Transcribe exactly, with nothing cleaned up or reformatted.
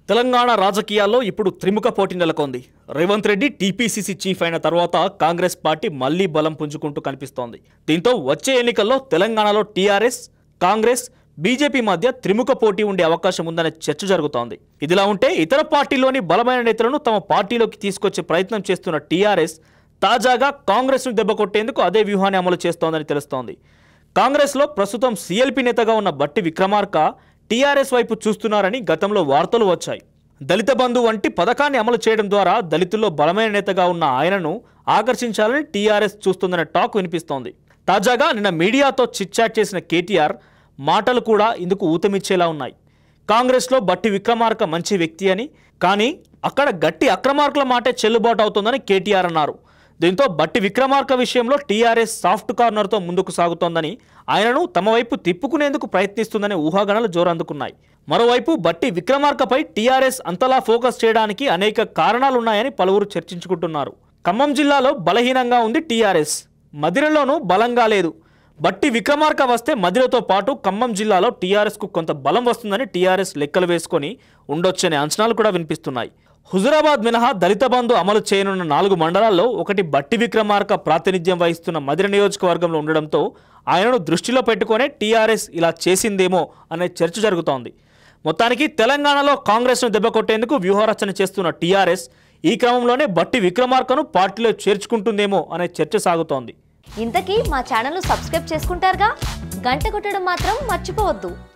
తెలంగాణ రాజకీయాల్లో ఇప్పుడు త్రిముఖ పోటీ నెలకొంది. రేవంత్ రెడ్డి టీపీసీసీ చీఫ్ అయిన తర్వాత కాంగ్రెస్ పార్టీ మళ్లీ బలం పుంజుకుంటూ కనిపిస్తోంది. దీంతో వచ్చే ఎన్నికల్లో తెలంగాణలో టీఆర్ఎస్, కాంగ్రెస్, బీజేపీ మధ్య త్రిముఖ పోటీ ఉండే అవకాశం ఉందనే చర్చ జరుగుతోంది. ఇదిలా ఉంటే ఇతర పార్టీలోని బలమైన నేతలను తమ పార్టీలోకి తీసుకొచ్చే ప్రయత్నం చేస్తున్న టీఆర్ఎస్ తాజాగా కాంగ్రెస్ను దెబ్బకొట్టేందుకు అదే వ్యూహాన్ని అమలు చేస్తోందని తెలుస్తోంది. కాంగ్రెస్లో ప్రస్తుతం సీఎల్పీ నేతగా ఉన్న బట్టి విక్రమార్క టీఆర్ఎస్ వైపు చూస్తున్నారని గతంలో వార్తలు వచ్చాయి. దళిత బంధు వంటి పథకాన్ని అమలు చేయడం ద్వారా దళితుల్లో బలమైన నేతగా ఉన్న ఆయనను ఆకర్షించాలని టీఆర్ఎస్ చూస్తుందనే టాక్ వినిపిస్తోంది. తాజాగా నిన్న మీడియాతో చిట్చాట్ చేసిన కేటీఆర్ మాటలు కూడా ఇందుకు ఊతమిచ్చేలా ఉన్నాయి. కాంగ్రెస్లో బట్టి విక్రమార్క మంచి వ్యక్తి అని, కానీ అక్కడ గట్టి అక్రమార్కుల మాటే చెల్లుబాటు అవుతోందని కేటీఆర్ అన్నారు. దీంతో బట్టి విక్రమార్క విషయంలో టీఆర్ఎస్ సాఫ్ట్ కార్నర్తో ముందుకు సాగుతోందని, ఆయనను తమ వైపు తిప్పుకునేందుకు ప్రయత్నిస్తుందనే ఊహాగానాలు జోరందుకున్నాయి. మరోవైపు బట్టి విక్రమార్కపై టీఆర్ఎస్ అంతలా ఫోకస్ చేయడానికి అనేక కారణాలున్నాయని పలువురు చర్చించుకుంటున్నారు. ఖమ్మం జిల్లాలో బలహీనంగా ఉంది టీఆర్ఎస్, మదిరలోనూ బలంగా లేదు. బట్టి విక్రమార్క వస్తే మదిరతో పాటు ఖమ్మం జిల్లాలో టీఆర్ఎస్కు కొంత బలం వస్తుందని టీఆర్ఎస్ లెక్కలు వేసుకొని ఉండొచ్చనే అంచనాలు కూడా వినిపిస్తున్నాయి. హుజురాబాద్ మినహా దళిత బంధు అమలు చేయనున్న నాలుగు మండలాల్లో ఒకటి బట్టి విక్రమార్క ప్రాతినిధ్యం వహిస్తున్న మదిర నియోజకవర్గంలో ఉండడంతో ఆయనను దృష్టిలో పెట్టుకునే టీఆర్ఎస్ ఇలా చేసిందేమో అనే చర్చ జరుగుతోంది. మొత్తానికి తెలంగాణలో కాంగ్రెస్ను దెబ్బకొట్టేందుకు వ్యూహరచన చేస్తున్న టీఆర్ఎస్ ఈ క్రమంలోనే బట్టి విక్రమార్కను పార్టీలో చేర్చుకుంటుందేమో అనే చర్చ సాగుతోంది. ఇంతకీ మా ఛానల్ను సబ్స్క్రైబ్ చేసుకుంటారుగా, గంట కొట్టడం మాత్రం మర్చిపోవద్దు.